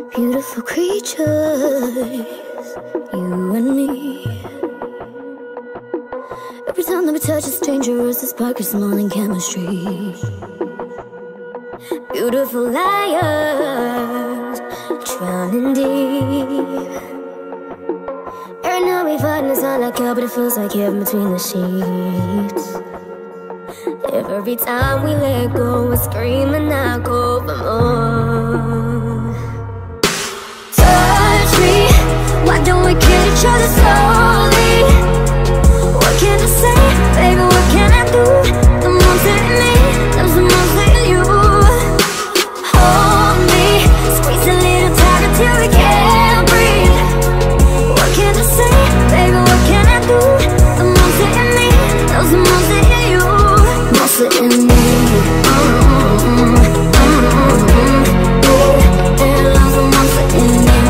Beautiful creatures, you and me. Every time that we touch, it's dangerous. The spark is more than chemistry. Beautiful liars, drowning deep. Every night we fight and it's not like hell, but it feels like heaven between the sheets. Every time we let go, we're screaming out cold for more. Touch me, why don't we kill each other slowly? What can I say, baby, what can I do? The most in me, loves the most in you. Hold me, squeeze a little tighter till we can't breathe. What can I say, baby, what can I do? The most in me, loves the most in you. Most in me, and loves the most in you.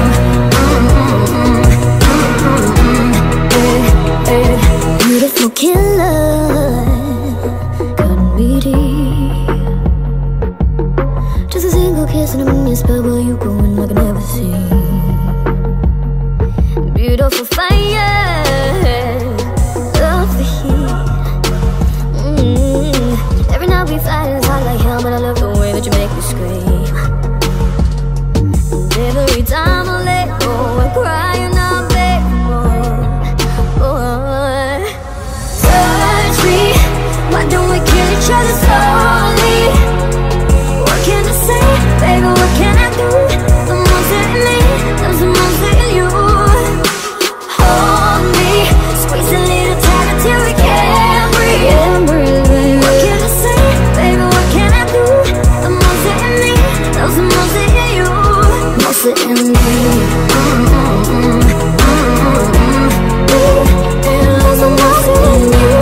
Beautiful killer, cut me deep. Just a single kiss and I'm in your spell, will you go in like I never seen? Beautiful fire, love the heat. Every night we fight and it's hot like hell, but I love the way that you make me scream. And every time I let go, I cry and I beg more. Touch me, why don't we kill each other slowly? What can I say, baby, what can I do? The most in me, loves the most in you. Hold me, squeeze a little tighter till we can't breathe. What can I say, baby, what can I do? The most in me, loves the most in you. Most in me, and loves the most in you.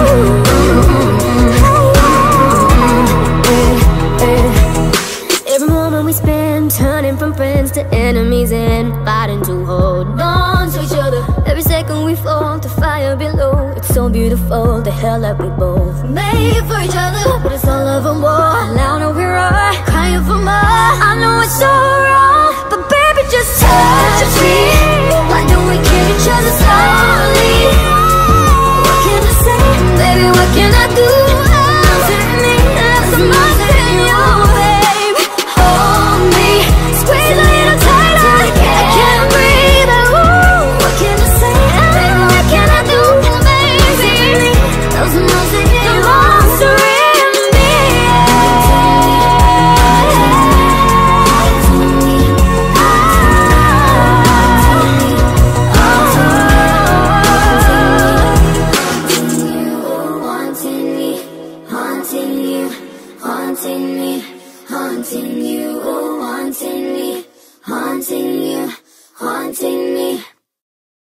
Every moment we spend turning from friends to enemies and fighting to hold on to each other. Every second we fall to fire below. It's so beautiful, the hell that we both made for each other. But it's all of a war, louder we roar, crying for more. I know it's so wrong, but baby just touch me. Why don't we kill each other slowly? What can I say, baby, what can I do? Nothing in me, that's the most in you, babe. Hold me, squeeze a little tighter, I can't breathe. Ooh, what can I say, baby, what can I do? Baby, those are most in you, the monster in me. Haunting me, haunting you, oh, haunting me, haunting you, haunting me.